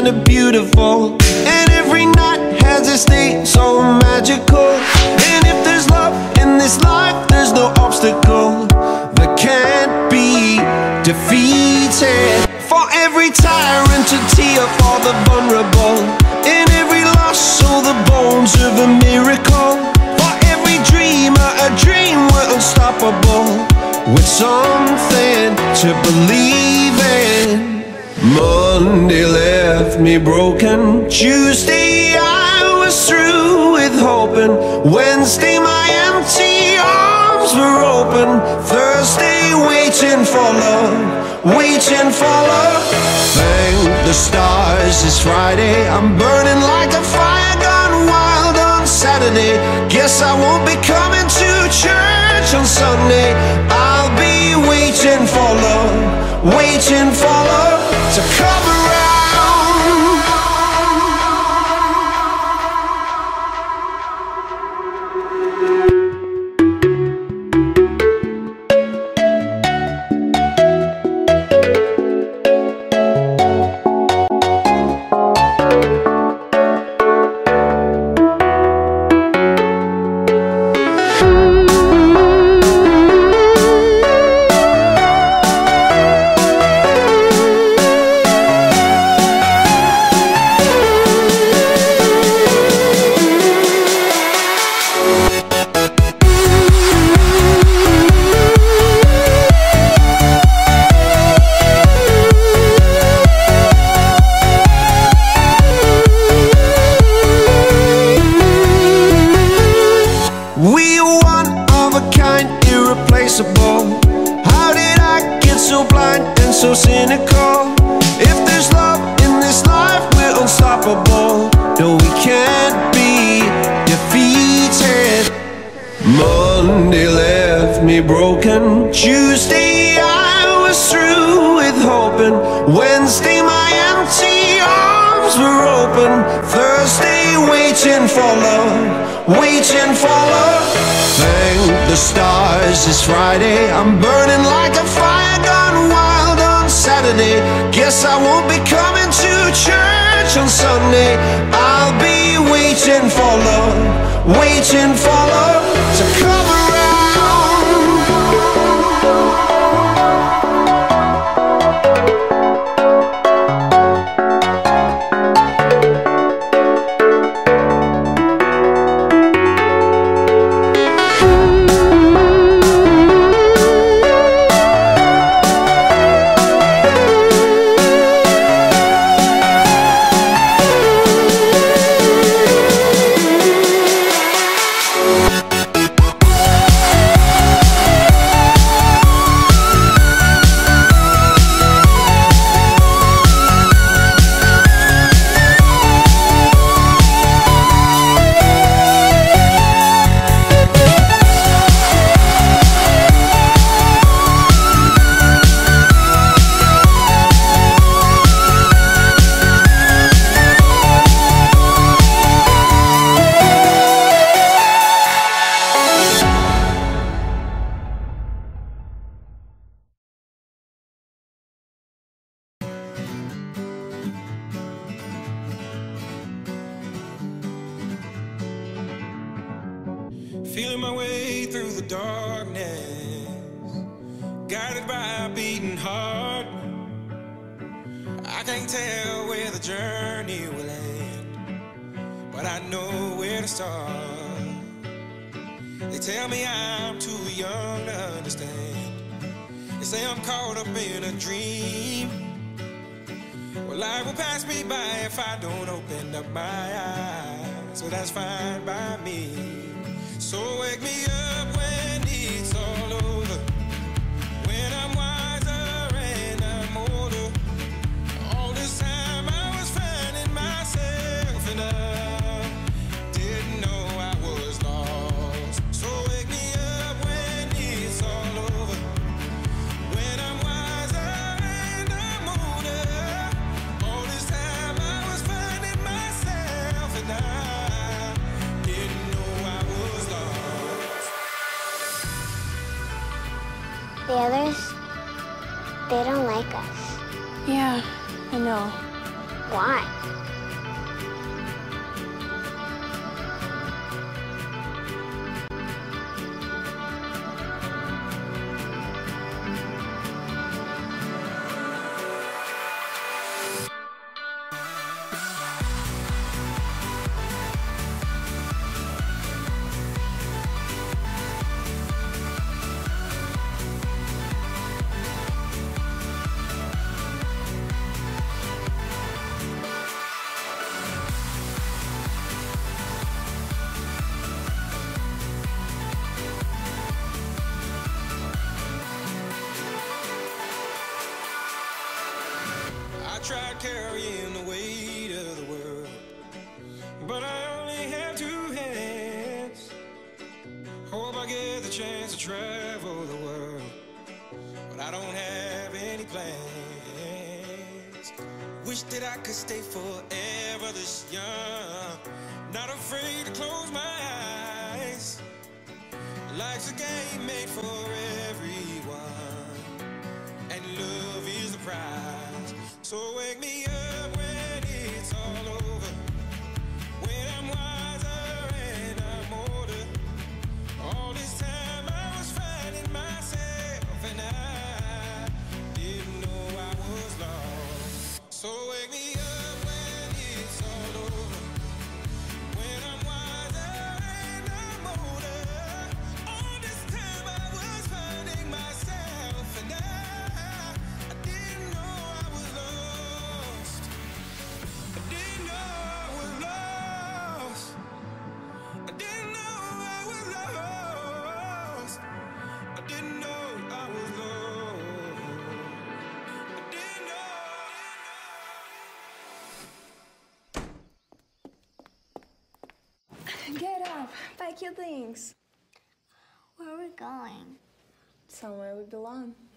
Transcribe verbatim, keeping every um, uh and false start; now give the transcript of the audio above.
kinda beautiful, and every night has its day so magical. And if there's love in this life, there's no obstacle that can't be defeated. For every tyrant a tear for the vulnerable, in every loss so the bones of a miracle. For every dreamer a dream we're unstoppable, with something to believe in. Monday left me broken, Tuesday I was through with hoping, Wednesday my empty arms were open, Thursday waiting for love, waiting for love. Thank the stars it's Friday, I'm burning like a fire gone wild on Saturday. Guess I won't be coming to church on Sunday. I'll be waiting for love, waiting for love to come around. How did I get so blind and so cynical? If there's love in this life, we're unstoppable. No, we can't be defeated. Monday left me broken, Tuesday I was through with hoping, Wednesday my empty arms were open, Thursday waiting for love, waiting for love. Thank the stars it's Friday, I'm burning like a fire gone wild on Saturday. Guess I won't be coming to church on Sunday. I'll be waiting for love, waiting for love to come around. Feeling my way through the darkness, guided by a beating heart. I can't tell where the journey will end, but I know where to start. They tell me I'm too young to understand. They say I'm caught up in a dream. Well, life will pass me by if I don't open up my eyes, so that's fine by me. So wake me up when it's all over, when I'm wiser and I'm older. All this time I was finding myself and I didn't know I was lost. So wake me up when it's all over, when I'm wiser and I'm older. All this time I was finding myself and I didn't know I was lost. The others, they don't like us. Yeah, I know. Why? I tried carrying the weight of the world, but I only have two hands. Hope I get the chance to travel the world, but I don't have any plans. Wish that I could stay forever this young, not afraid to close my eyes. Life's a game made for everyone, and love is the prize. So wake me up when it's all over, when I'm wiser and I'm older. All this time I was finding myself, and I didn't know I was lost. So wake me up when it's all over, when I'm wiser and I'm older. All this time I was finding myself, and I, I didn't know I was lost. I didn't know I was lost. I didn't know I was lost. I didn't know I was lost. I didn't know. Get up, pack your things. Where are we going? Somewhere we belong.